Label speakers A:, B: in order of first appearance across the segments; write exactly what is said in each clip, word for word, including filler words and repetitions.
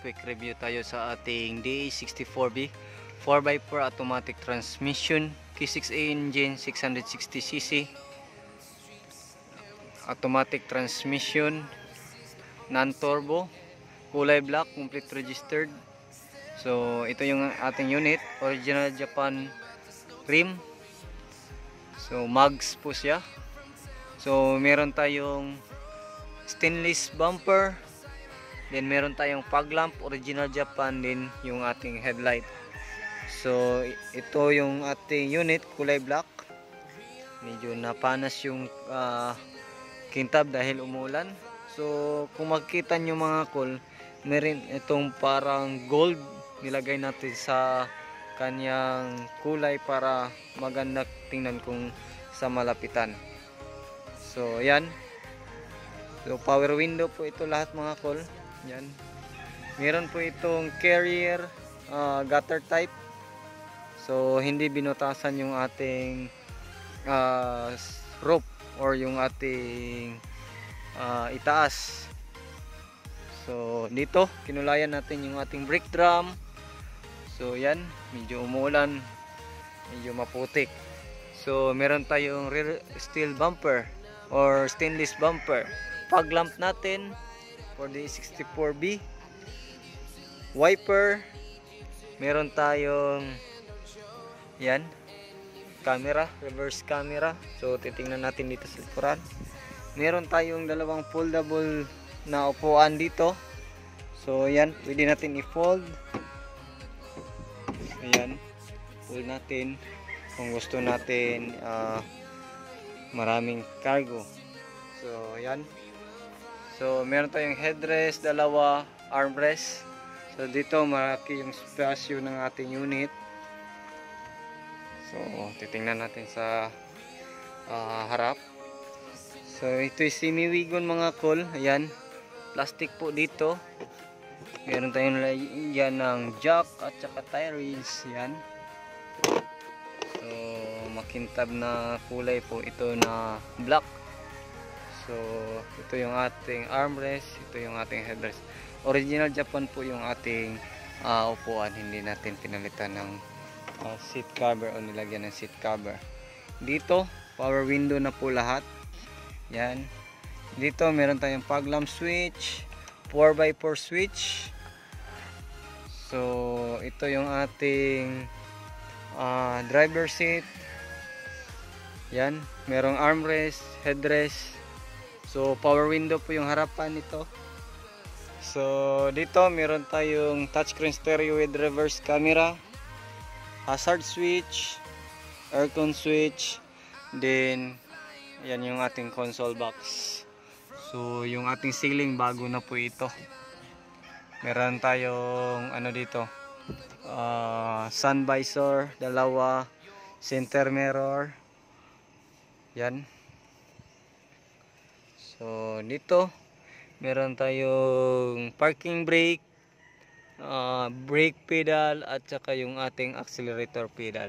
A: quick review tayo sa ating D A sixty-four B four by four automatic transmission, Q six A engine, six hundred sixty c c, automatic transmission, non-turbo, kulay black, complete registered. So ito yung ating unit, original Japan rim. So mags po siya. So meron tayong stainless bumper, then meron tayong fog lamp, original Japan din yung ating headlight. So ito yung ating unit, kulay black. Medyo napanas yung uh, kintab dahil umulan. So kung makita nyo mga kol, meron itong parang gold nilagay natin sa kanyang kulay para maganda tingnan kung sa malapitan. So yan. So power window po ito lahat mga kol. Yan. Meron po itong carrier uh, gutter type. So hindi binutasan yung ating uh, rope or yung ating uh, itaas. So dito kinulayan natin yung ating brake drum. So yan, medyo umulan, medyo maputik. So meron tayong rear steel bumper or stainless bumper. Fog lamp natin for the sixty-four B. Wiper. Meron tayong yan, camera, reverse camera. So titingnan natin dito sa likuran. Meron tayong dalawang foldable na upuan dito. So yan, pwede natin i-fold. Ayan, fold natin kung gusto natin uh, maraming cargo. So yan. So meron tayong headrest, dalawa, armrest. So dito malaki yung spasyo ng ating unit. So titingnan natin sa uh, harap. So ito yung semi-wagon mga kol. Ayan, plastic po dito. Meron tayong lagyan ng jack at saka tie rings. Yan. So makintab na kulay po ito na black. So ito yung ating armrest, ito yung ating headrest. Original Japan po yung ating uh, upuan. Hindi natin pinalitan ng uh, seat cover o nilagyan ng seat cover. Dito power window na po lahat. Yan. Dito meron tayong fog lamp switch, four by four switch. So ito yung ating uh, driver seat. Yan, merong armrest, headrest. So power window po yung harapan nito. So dito meron tayong touchscreen stereo with reverse camera, hazard switch, aircon switch, then yan yung ating console box. So yung ating ceiling bago na po ito. Meron tayong ano dito, uh, sun visor, dalawa, center mirror. Yan. So dito meron tayong parking brake, uh, brake pedal at saka yung ating accelerator pedal.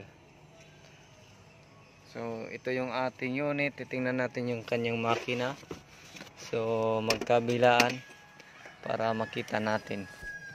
A: So ito yung ating unit. Titingnan natin yung kanyang makina. So magkabilaan para makita natin.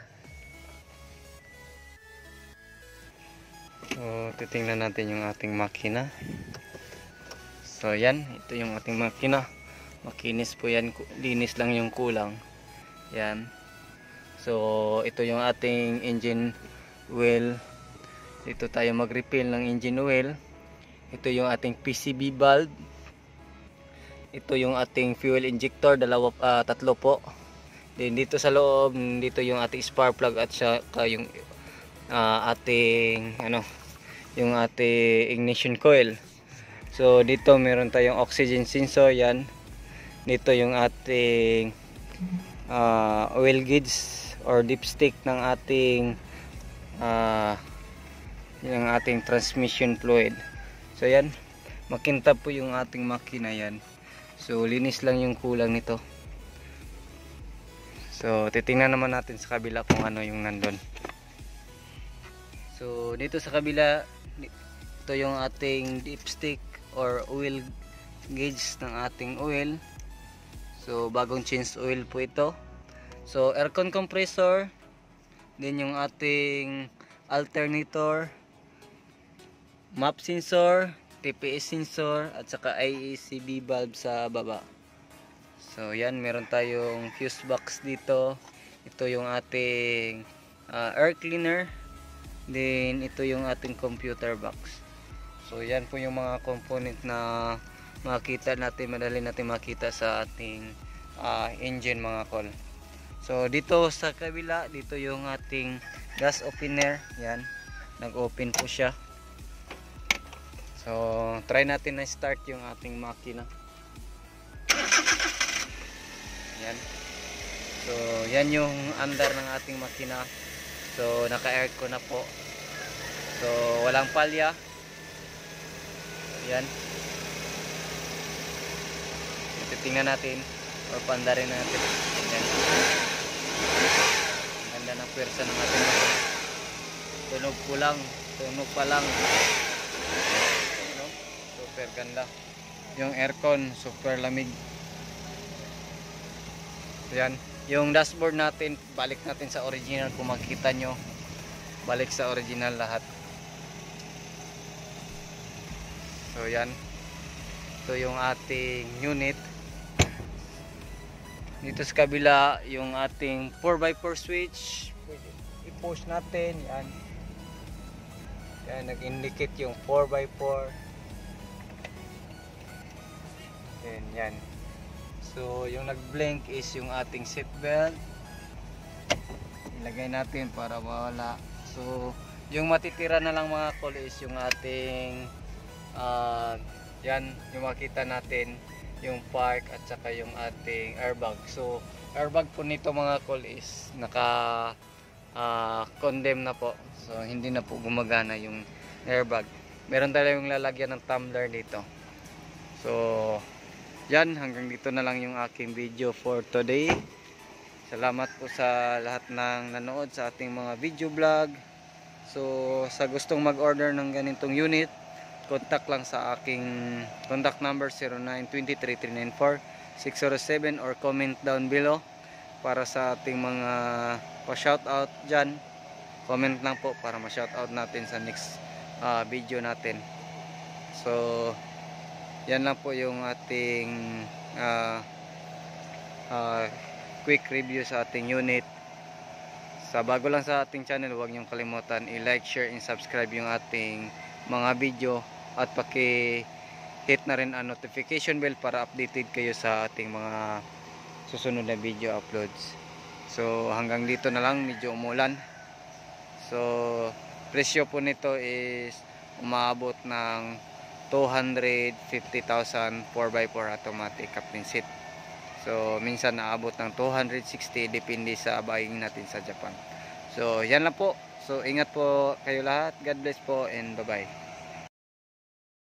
A: So titingnan natin yung ating makina. So yan, ito yung ating makina. Makinis po yan, linis lang yung kulang. Yan. So ito yung ating engine oil. Dito tayo mag-refill ng engine oil. Ito yung ating P C B valve. Ito yung ating fuel injector, dalawa, uh, tatlo po. Then dito sa loob, dito yung ating spark plug at saka yung uh, ating ano, yung ating ignition coil. So dito meron tayong oxygen sensor. Yan. Dito yung ating uh, oil gauge or dipstick ng ating uh, yung ating transmission fluid. So yan, makintab po yung ating makina yan. So linis lang yung kulang nito. So titingnan naman natin sa kabila kung ano yung nandun. So dito sa kabila, ito yung ating dipstick or oil gauge ng ating oil. So bagong change oil po ito. So aircon compressor, Then yung ating alternator, map sensor, T P S sensor, at saka I A C B valve sa baba. So yan, meron tayong fuse box dito. Ito yung ating uh, air cleaner. Then ito yung ating computer box. So yan po yung mga component na makita natin, madali natin makita sa ating uh, engine mga kol. So dito sa kabila, dito yung ating gas opener. Yan, nag-open po siya. So try natin na start yung ating makina. Yan. So yan yung andar ng ating makina. So naka-aircon na po. So walang palya. Yan. Titingnan natin or pandarin natin. Yan. Ganda ng pwersa ng ating makina. Tunog po lang. Tunog pa lang. Super ganda. Yung aircon super lamig. Yan. Yung dashboard natin, balik natin sa original kung makikita nyo. Balik sa original lahat. So yan. Ito yung ating unit. Dito sa kabila yung ating four by four switch. I-push natin. Yan. Yan, nag-indicate yung four by four. Yan, yan. So yung nag-blink is yung ating seat belt. Ilagay natin para mawala. So yung matitira na lang mga kol is yung ating uh, yan, yung makita natin yung park at saka yung ating airbag. So airbag po nito mga kol is naka uh, condemn na po. So hindi na po gumagana yung airbag. Meron tayong lalagyan ng tumbler dito. So yan, hanggang dito na lang yung aking video for today. Salamat po sa lahat ng nanood sa ating mga video vlog. So sa gustong mag-order ng ganitong unit, contact lang sa aking contact number zero nine two three three nine four six zero seven or comment down below para sa ating mga pa-shoutout dyan. Comment lang po para ma-shoutout natin sa next uh, video natin. So yan lang po yung ating uh, uh, quick review sa ating unit. Sa bago lang sa ating channel, huwag niyong kalimutan i-like, share, and subscribe yung ating mga video at paki-hit na rin ang notification bell para updated kayo sa ating mga susunod na video uploads. So hanggang dito na lang, medyo umulan. So presyo po nito is umabot ng two hundred fifty thousand four by four automatic captain seat. So minsan naabot ng two hundred sixty, depende sa buying natin sa Japan. So yan lang po. So ingat po kayo lahat. God bless po and bye bye.